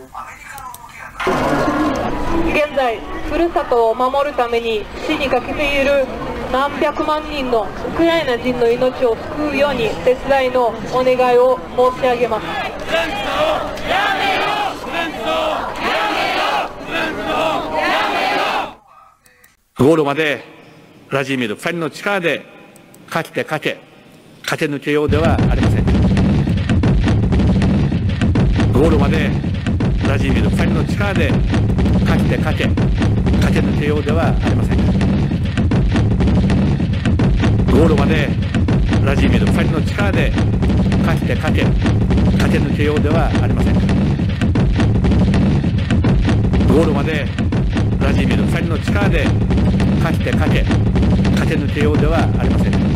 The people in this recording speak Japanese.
現在、ふるさとを守るために死にかけている何百万人のウクライナ人の命を救うように手伝いのお願いを申し上げます。 ゴールまでウラジーミル2人の力で勝ち抜けようではありませんか。ゴールまでウラジーミル2人の力で勝ち抜けようではありませんか。ゴールまでウラジーミル2人の力で勝ち抜けようではありませんか。ゴールまでウラジーミル2人の力で勝ち抜けようではありませんか。